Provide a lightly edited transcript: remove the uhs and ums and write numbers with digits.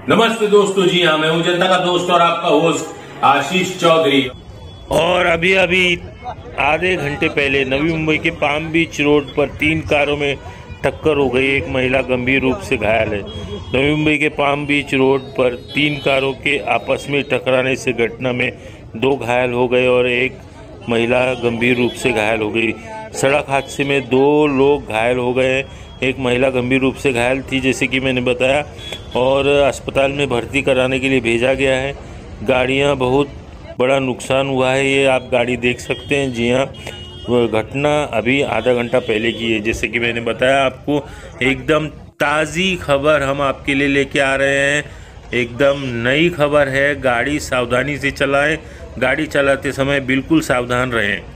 नमस्ते दोस्तों, जी हाँ, मैं हूं जनता का दोस्त और आपका होस्ट आशीष चौधरी। और अभी आधे घंटे पहले नवी मुंबई के पाम बीच रोड पर 3 कारों में टक्कर हो गई। एक महिला गंभीर रूप से घायल है। नवी मुंबई के पाम बीच रोड पर 3 कारों के आपस में टकराने से घटना में 2 घायल हो गए और एक महिला गंभीर रूप से घायल हो गई। सड़क हादसे में 2 लोग घायल हो गए। एक महिला गंभीर रूप से घायल थी, जैसे कि मैंने बताया, और अस्पताल में भर्ती कराने के लिए भेजा गया है। गाड़ियां बहुत बड़ा नुकसान हुआ है, ये आप गाड़ी देख सकते हैं। जी हाँ, घटना अभी आधा घंटा पहले की है। जैसे कि मैंने बताया आपको, एकदम ताज़ी खबर हम आपके लिए लेके आ रहे हैं। एकदम नई खबर है। गाड़ी सावधानी से चलाएं, गाड़ी चलाते समय बिल्कुल सावधान रहें।